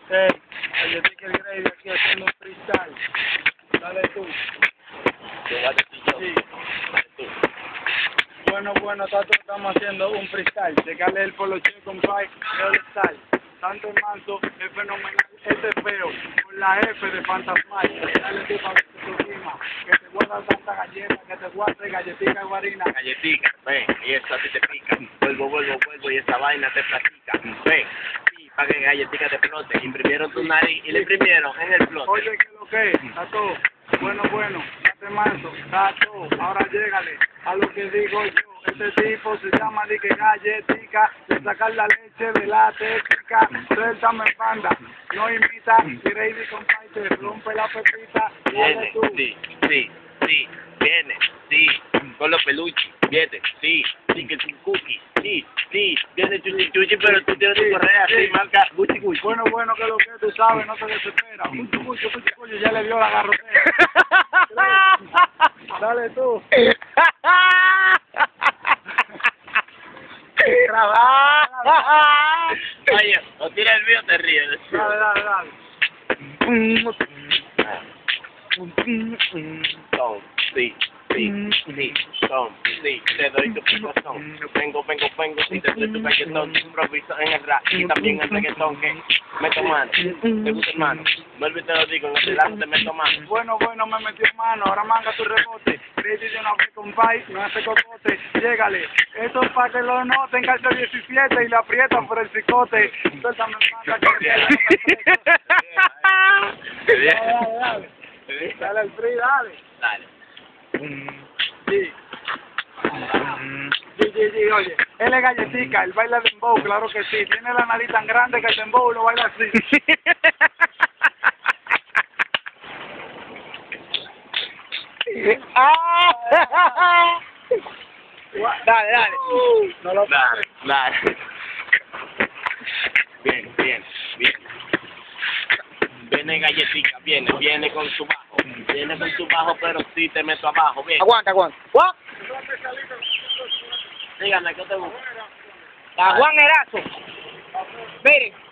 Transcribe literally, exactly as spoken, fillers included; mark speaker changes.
Speaker 1: Hey, yo te quiero ir aquí haciendo un freestyle. Dale tú.
Speaker 2: Yo voy a decir yo.
Speaker 1: Sí.
Speaker 2: Dale tú.
Speaker 1: Bueno, bueno, tato, estamos haciendo un freestyle. Llegarle el poloche con Pai, el style. Tanto manso, es fenomenal, este es feo. Con la F de fantasmal. Dale tú para que te rima. Que te guarda tanta galleta, que te guarde galletica guarina.
Speaker 2: Galletica, ven, y eso a ti te pica. Vuelvo, vuelvo, vuelvo y esa vaina te platica. Ven, sí, para que galletica te explote. Imprimieron tu nariz y le imprimieron en el flote.
Speaker 1: Oye, ¿qué es lo que es? Tato, bueno, bueno, date manso, tato, ahora llégale a lo que digo yo. Este tipo se llama de que galletica, de sacar la leche de la tética, suéltame banda, no imita, y Gravy con Pai te rompe la pepita, dale
Speaker 2: Viene,
Speaker 1: tú.
Speaker 2: sí, sí, sí, viene, sí, con los peluches, viene, sí, sí, que tu cookie, sí, sí, viene chuchi chuchi, pero tú tienes tu correa, sí, marca Gucci Gucci.
Speaker 1: Bueno, bueno, que lo que tú sabes, no te desesperas, mucho, mucho, mucho, mucho, ya le dio la garrotera. Dale tú.
Speaker 2: Oye, o tira el mío te ríes.
Speaker 1: Dale, dale, dale.
Speaker 2: Son, sí, sí, sí, son, sí, te doy tu picazón. Vengo, vengo, vengo y te doy tu galletón. Improviso en el rap y también en el reggaetón que meto mano. Te gusta hermano, vuelvo y te lo digo, en el lado te meto mano.
Speaker 1: Bueno, bueno, me metió mano, ahora manga tu rebote. Ready de una vez con Pai, no hace cocote. Llégale, esto es para que lo noten, calza diecisiete y le aprietan por el cicote. Suéltame manga que
Speaker 2: Bien.
Speaker 1: Dale, dale, dale. Dale al free, dale.
Speaker 2: Dale.
Speaker 1: Sí. Sí, sí, sí, oye. Él es galletica, él baila dembow, claro que sí. Tiene la nariz tan grande que el dembow lo baila así. Dale, dale. No lo
Speaker 2: Dale, dale. Bien, bien, bien. Viene galletica, viene, viene con su bajo. Viene con su bajo, pero sí te meto abajo. Bien.
Speaker 1: Aguanta, aguanta. Juan,
Speaker 2: Dígame, ¿qué te gusta?
Speaker 1: a Juan Erazo. Mire.